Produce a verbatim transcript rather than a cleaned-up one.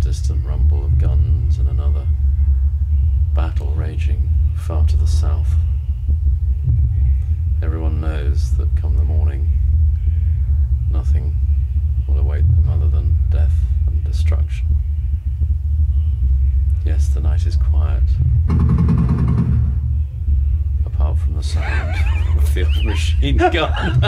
distant rumble of guns and another battle raging far to the south. Everyone knows that come the morning, nothing will await them other than death and destruction. Yes, the night is quiet, apart from the sound of the old machine gun.